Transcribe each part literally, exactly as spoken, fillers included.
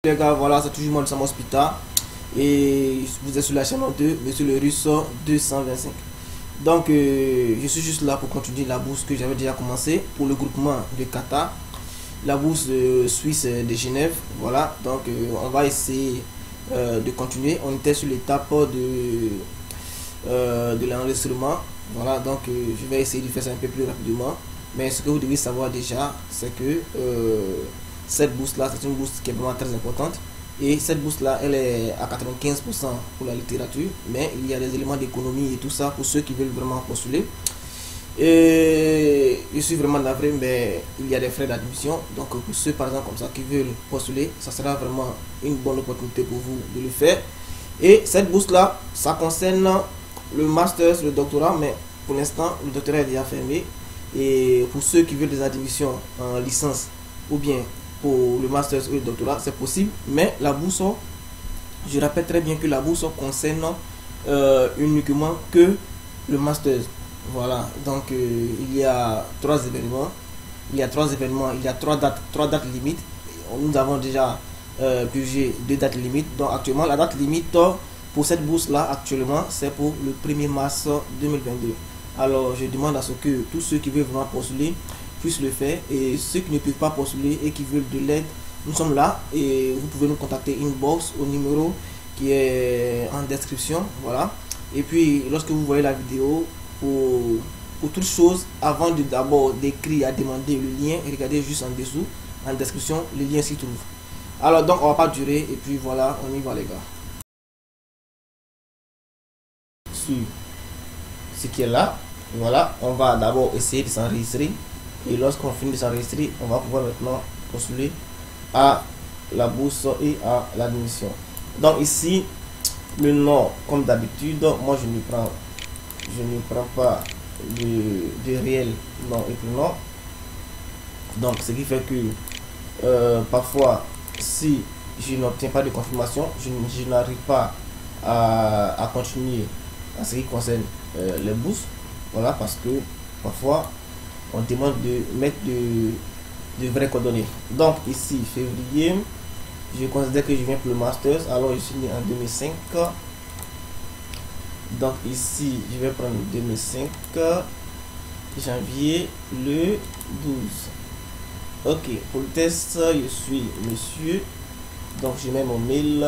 Les gars, voilà, c'est toujours moi de Sam Hospital et vous êtes sur la chaîne de Monsieur le Russe deux cent vingt-cinq. Donc, euh, je suis juste là pour continuer la bourse que j'avais déjà commencé pour le groupement de Qatar, la bourse euh, suisse de Genève. Voilà, donc euh, on va essayer euh, de continuer. On était sur l'étape de, euh, de l'enregistrement. Voilà, donc euh, je vais essayer de faire ça un peu plus rapidement. Mais ce que vous devez savoir déjà, c'est que euh, cette bourse là, c'est une bourse qui est vraiment très importante. Et cette bourse là, elle est à quatre-vingt-quinze pour cent pour la littérature. Mais il y a des éléments d'économie et tout ça pour ceux qui veulent vraiment postuler. Et je suis vraiment navré, mais il y a des frais d'admission. Donc pour ceux par exemple comme ça qui veulent postuler, ça sera vraiment une bonne opportunité pour vous de le faire. Et cette bourse là, ça concerne le master, le doctorat, mais pour l'instant le doctorat est déjà fermé. Et pour ceux qui veulent des admissions en licence ou bien pour le master ou le doctorat, c'est possible. Mais la bourse, je rappelle très bien que la bourse concerne euh, uniquement que le master. Voilà, donc euh, il y a trois événements. Il y a trois événements, il y a trois dates, trois dates limites. Nous avons déjà euh, purgé deux dates limites. Donc actuellement, la date limite pour cette bourse-là, actuellement, c'est pour le premier mars deux mille vingt-deux. Alors, je demande à ce que tous ceux qui veulent vraiment postuler puissent le faire, et ceux qui ne peuvent pas postuler et qui veulent de l'aide, nous sommes là et vous pouvez nous contacter inbox au numéro qui est en description. Voilà. Et puis, lorsque vous voyez la vidéo, pour, pour toute chose, avant de d'abord d'écrire à demander le lien, regardez juste en dessous, en description, le lien s'y trouve. Alors, donc, on va pas durer, et puis voilà, on y va les gars. Sur ce qui est là, voilà, on va d'abord essayer de s'enregistrer. Et lorsqu'on finit de s'enregistrer, on va pouvoir maintenant postuler à la bourse et à l'admission. Donc ici, le nom, comme d'habitude, moi je ne prends, je ne prends pas de, de réel nom et prénom. Donc ce qui fait que euh, parfois, si je n'obtiens pas de confirmation, je, je n'arrive pas à, à continuer en ce qui concerne euh, les bourses. Voilà, parce que parfois on demande de mettre de, de vraies coordonnées. Donc ici février, je considère que je viens pour le master, alors je suis né en deux mille cinq. Donc ici je vais prendre deux mille cinq, janvier le douze. Ok, pour le test je suis monsieur, donc je mets mon mail.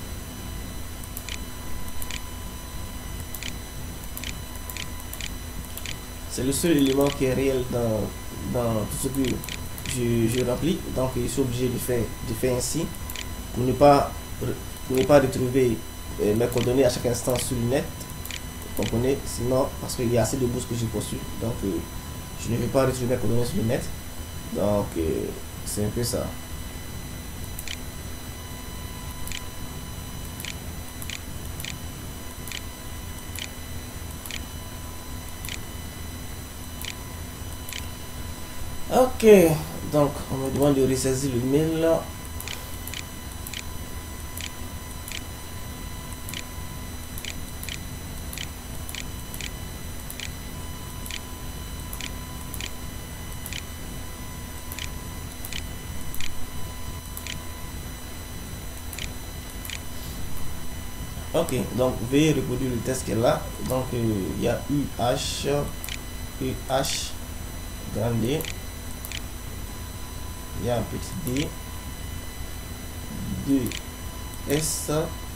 C'est le seul élément qui est réel dans, dans tout ce que je, je remplis. Donc je suis obligé de faire, de faire ainsi pour ne pas, pour ne pas retrouver euh, mes coordonnées à chaque instant sur le net. Vous comprenez? Sinon, parce qu'il y a assez de bourses que j'ai postulé. Donc euh, je ne vais pas retrouver mes coordonnées sur le net. Donc euh, c'est un peu ça. Ok, donc on me demande de ressaisir le mail. Ok, donc veuillez reproduire le test qui est là. Donc il euh, y a U H, U H, grand D. Il y a un petit D, deux S,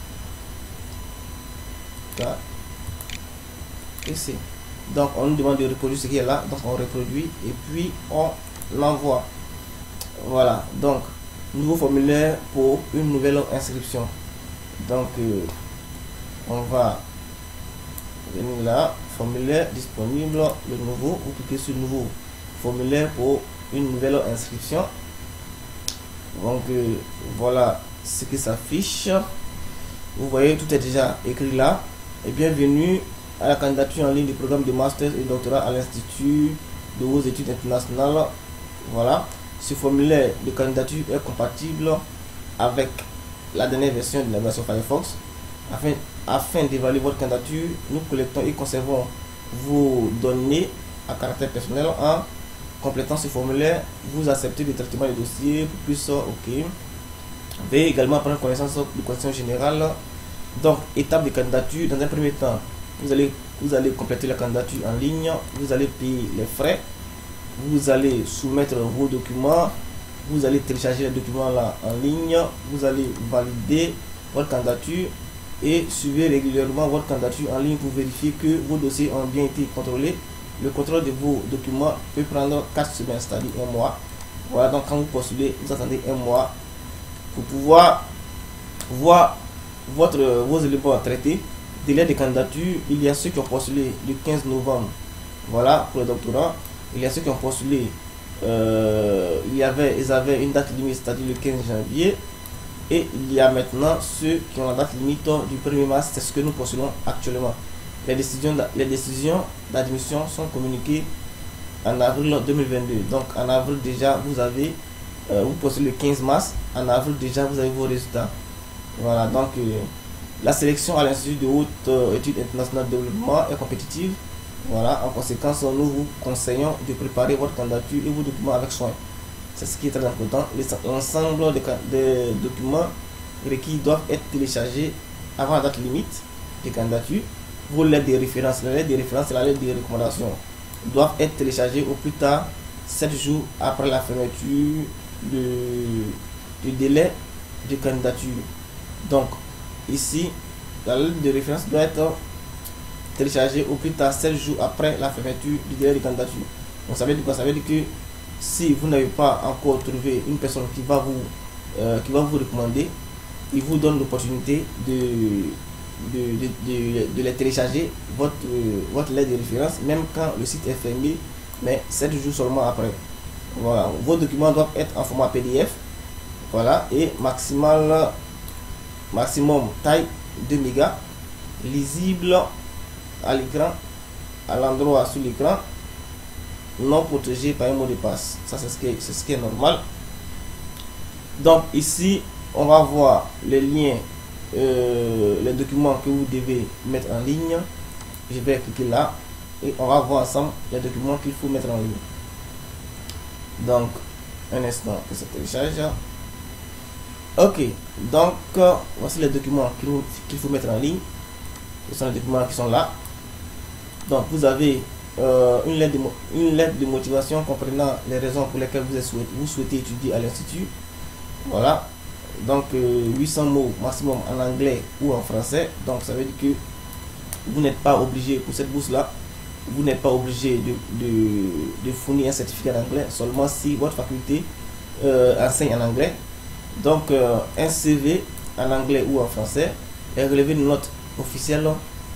K et C. Donc on nous demande de reproduire ce qui est là, donc on reproduit et puis on l'envoie. Voilà, donc nouveau formulaire pour une nouvelle inscription. Donc euh, on va venir là, formulaire disponible, le nouveau, vous cliquez sur nouveau formulaire pour une nouvelle inscription. Donc euh, voilà ce qui s'affiche. Vous voyez, tout est déjà écrit là. Et bienvenue à la candidature en ligne du programme de master et doctorat à l'Institut de hautes études internationales. Voilà, ce formulaire de candidature est compatible avec la dernière version de la version Firefox. Afin, afin d'évaluer votre candidature, nous collectons et conservons vos données à caractère personnel. En complétant ce formulaire, vous acceptez le traitement du dossier pour plus OK. Veuillez également prendre connaissance de conditions générales. Donc, étape de candidature. Dans un premier temps, vous allez, vous allez compléter la candidature en ligne. Vous allez payer les frais. Vous allez soumettre vos documents. Vous allez télécharger les documents là en ligne. Vous allez valider votre candidature et suivez régulièrement votre candidature en ligne pour vérifier que vos dossiers ont bien été contrôlés. Le contrôle de vos documents peut prendre quatre semaines, c'est-à-dire un mois. Voilà, donc quand vous postulez, vous attendez un mois pour pouvoir voir votre, vos éléments traités. Délai de candidature, il y a ceux qui ont postulé le quinze novembre, voilà, pour le doctorat. Il y a ceux qui ont postulé, euh, il y avait, ils avaient une date limite, c'est-à-dire le quinze janvier. Et il y a maintenant ceux qui ont la date limite du premier mars, c'est ce que nous postulons actuellement. Les décisions, les décisions d'admission sont communiquées en avril deux mille vingt-deux. Donc en avril déjà, vous avez, euh, vous postulez le quinze mars, en avril déjà, vous avez vos résultats. Voilà, donc euh, la sélection à l'Institut de haute euh, études internationales de développement est compétitive. Voilà, en conséquence, nous vous conseillons de préparer votre candidature et vos documents avec soin. C'est ce qui est très important. L'ensemble des, des documents requis doivent être téléchargés avant la date limite de candidature. Vos lettres de référence, la lettre de référence et la lettre de recommandation doivent être téléchargées au plus tard sept jours après la fermeture de, du délai de candidature. Donc, ici, la lettre de référence doit être téléchargée au plus tard sept jours après la fermeture du délai de candidature. Donc, ça veut dire quoi? Ça veut dire que si vous n'avez pas encore trouvé une personne qui va vous, euh, qui va vous recommander, il vous donne l'opportunité de, de, de, de, de les télécharger, votre, euh, votre lettre de référence, même quand le site est fermé, mais sept jours seulement après. Voilà, vos documents doivent être en format P D F, voilà, et maximal, maximum taille deux mégas, lisible à l'écran, à l'endroit sous l'écran, non protégé par un mot de passe. Ça, c'est ce qui est, c'est ce qui est normal. Donc ici, on va voir les liens, euh, les documents que vous devez mettre en ligne. Je vais cliquer là et on va voir ensemble les documents qu'il faut mettre en ligne. Donc, un instant que ça télécharge. Ok, donc euh, voici les documents qu'il faut, qu'il faut mettre en ligne. Ce sont les documents qui sont là. Donc, vous avez Euh, une, lettre de, une lettre de motivation comprenant les raisons pour lesquelles vous, souhaitez, vous souhaitez étudier à l'Institut. Voilà. Donc euh, huit cents mots maximum en anglais ou en français. Donc ça veut dire que vous n'êtes pas obligé, pour cette bourse là, vous n'êtes pas obligé de, de, de fournir un certificat d'anglais, seulement si votre faculté euh, enseigne en anglais. Donc euh, un C V en anglais ou en français est relevé de notes officielles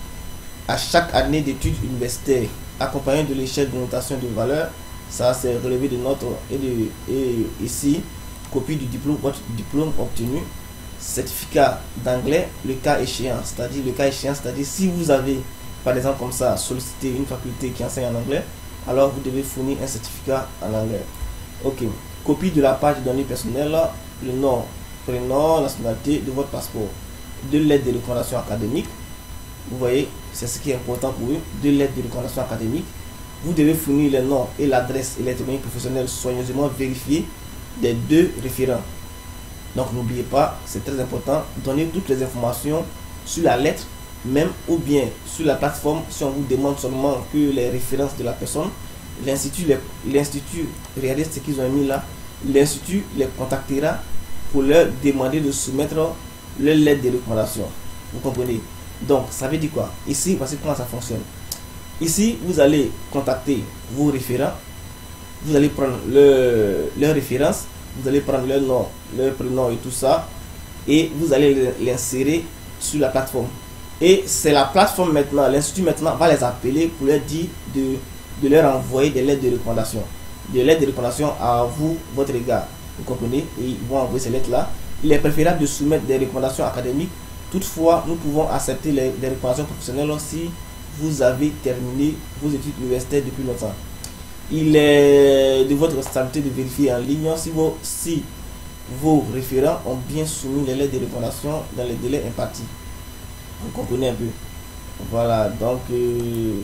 à chaque année d'études universitaires, accompagné de l'échelle de notation de valeur. Ça c'est relevé de notes et, de, et ici copie du diplôme, votre diplôme obtenu, certificat d'anglais le cas échéant, c'est-à-dire le cas échéant, c'est-à-dire si vous avez par exemple comme ça sollicité une faculté qui enseigne en anglais, alors vous devez fournir un certificat en anglais. Ok, copie de la page de données personnelles, le nom, prénom, nationalité de votre passeport, deux lettres de recommandation académique. Vous voyez, c'est ce qui est important pour eux, deux lettres de recommandation académique. Vous devez fournir le nom et l'adresse électronique professionnelle soigneusement vérifiée des deux référents. Donc n'oubliez pas, c'est très important, donnez toutes les informations sur la lettre même ou bien sur la plateforme. Si on vous demande seulement que les références de la personne, l'institut, l'institut, regardez ce qu'ils ont mis là, l'institut les contactera pour leur demander de soumettre leur lettre de recommandation. Vous comprenez? Donc ça veut dire quoi? Ici, voici comment ça fonctionne. Ici, vous allez contacter vos référents, vous allez prendre le, leur référence, vous allez prendre leur nom, leur prénom et tout ça, et vous allez l'insérer sur la plateforme. Et c'est la plateforme maintenant, l'institut maintenant va les appeler pour leur dire de, de leur envoyer des lettres de recommandation. Des lettres de recommandation à vous, votre égard. Vous comprenez? Et ils vont envoyer ces lettres-là. Il est préférable de soumettre des recommandations académiques. Toutefois, nous pouvons accepter les, les recommandations professionnelles si vous avez terminé vos études universitaires depuis longtemps. Il est de votre responsabilité de vérifier en ligne si vos, si vos référents ont bien soumis les lettres de recommandation dans les délais impartis. Vous comprenez un peu? Voilà, donc, euh,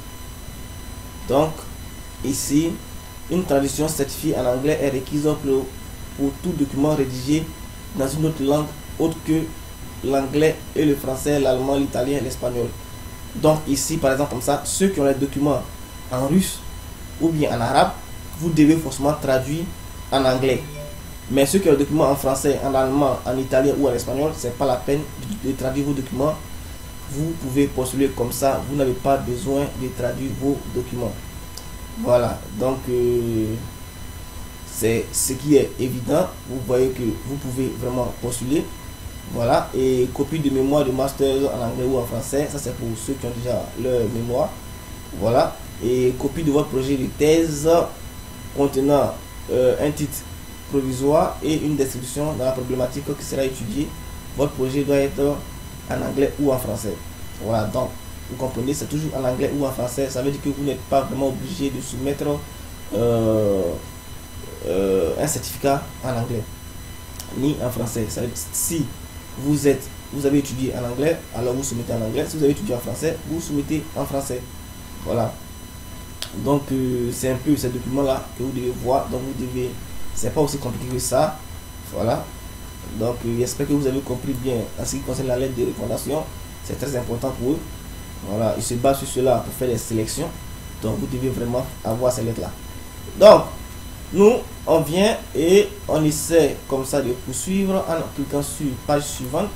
donc ici, une traduction certifiée en anglais est requise pour, pour tout document rédigé dans une autre langue autre que l'anglais et le français, l'allemand, l'italien et l'espagnol. Donc ici par exemple comme ça, ceux qui ont les documents en russe ou bien en arabe, vous devez forcément traduire en anglais. Mais ceux qui ont les documents en français, en allemand, en italien ou en espagnol, c'est pas la peine de, de traduire vos documents. Vous pouvez postuler comme ça, vous n'avez pas besoin de traduire vos documents. Voilà, donc euh, c'est ce qui est évident. Vous voyez que vous pouvez vraiment postuler. Voilà, et copie de mémoire de master en anglais ou en français, ça c'est pour ceux qui ont déjà leur mémoire. Voilà, et copie de votre projet de thèse contenant euh, un titre provisoire et une description dans la problématique qui sera étudiée. Votre projet doit être en anglais ou en français. Voilà, donc vous comprenez, c'est toujours en anglais ou en français. Ça veut dire que vous n'êtes pas vraiment obligé de soumettre euh, euh, un certificat en anglais ni en français. Ça veut dire, si vous êtes vous avez étudié en anglais, alors vous soumettez en anglais. Si vous avez étudié en français, vous soumettez en français. Voilà, donc euh, c'est un peu ces documents là que vous devez voir. Donc vous devez, c'est pas aussi compliqué que ça. Voilà, donc euh, j'espère que vous avez compris bien en ce qui concerne la lettre de recommandation. C'est très important pour eux. Voilà, ils se basent sur cela pour faire des sélections. Donc vous devez vraiment avoir ces lettres là. Donc nous on vient et on essaie comme ça de poursuivre en cliquant sur page suivante.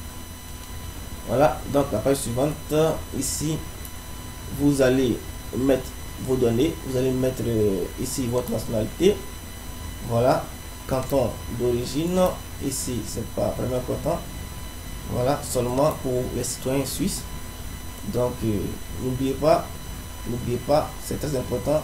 Voilà, donc la page suivante, ici vous allez mettre vos données, vous allez mettre euh, ici votre nationalité. Voilà, canton d'origine, ici c'est pas vraiment important. Voilà, seulement pour les citoyens suisses. Donc euh, n'oubliez pas, n'oubliez pas, c'est très important.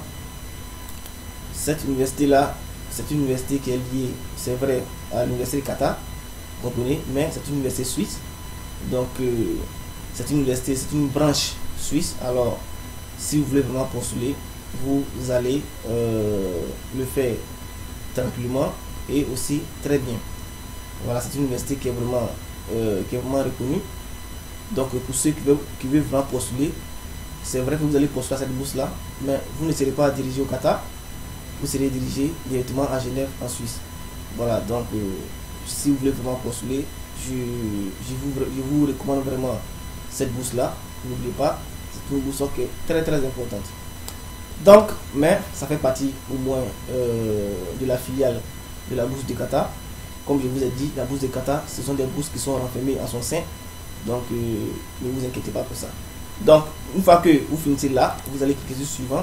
Cette université là, c'est une université qui est liée, c'est vrai, à l'université de Qatar, vous comprenez, mais c'est une université suisse. Donc euh, c'est une université, c'est une branche suisse. Alors si vous voulez vraiment postuler, vous allez euh, le faire tranquillement et aussi très bien. Voilà, c'est une université qui est vraiment euh, qui est vraiment reconnue. Donc pour ceux qui veulent, qui veulent vraiment postuler, c'est vrai que vous allez postuler à cette bourse là, mais vous ne serez pas dirigé au Qatar, vous serez dirigé directement à Genève en Suisse. Voilà, donc euh, si vous voulez vraiment postuler, je, je, vous, je vous recommande vraiment cette bourse là. N'oubliez pas, c'est une bourse qui est très très importante. Donc, mais ça fait partie au moins euh, de la filiale de la bourse du Qatar. Comme je vous ai dit, la bourse du Qatar, ce sont des bourses qui sont renfermées en son sein. Donc euh, ne vous inquiétez pas pour ça. Donc une fois que vous finissez là, vous allez cliquer sur suivant.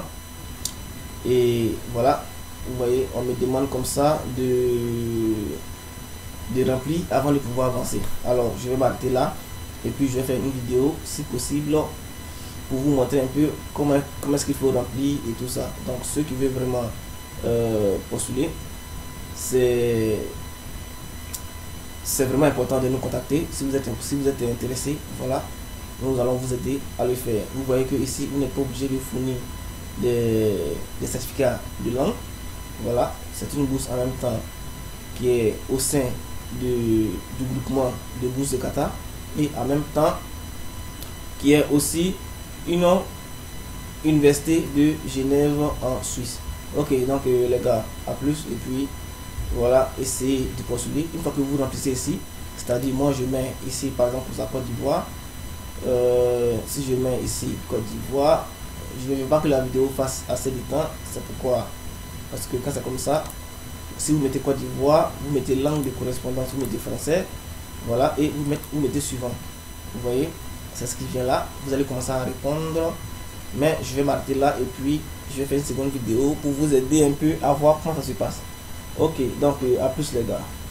Et voilà, vous voyez, on me demande comme ça de, de remplir avant de pouvoir avancer. Alors je vais m'arrêter là. Et puis je vais faire une vidéo si possible pour vous montrer un peu comment, comment est-ce qu'il faut remplir et tout ça. Donc ceux qui veulent vraiment euh, postuler, c'est c'est vraiment important de nous contacter. Si vous êtes, si vous êtes intéressé, voilà, nous allons vous aider à le faire. Vous voyez que ici vous n'êtes pas obligé de fournir des, des certificats de langue. Voilà, c'est une bourse en même temps qui est au sein de, du groupement de bourses de Qatar et en même temps qui est aussi une université de Genève en Suisse. Ok, donc euh, les gars, à plus. Et puis voilà, essayez de postuler. Une fois que vous remplissez ici, c'est-à-dire moi je mets ici par exemple pour la Côte d'Ivoire, euh, si je mets ici Côte d'Ivoire, je ne veux pas que la vidéo fasse assez de temps. C'est pourquoi, parce que quand c'est comme ça, si vous mettez Côte d'Ivoire, vous mettez langue de correspondance, vous mettez français, voilà, et vous mettez, vous mettez suivant. Vous voyez, c'est ce qui vient là. Vous allez commencer à répondre, mais je vais m'arrêter là et puis je vais faire une seconde vidéo pour vous aider un peu à voir comment ça se passe. Ok, donc euh, à plus les gars.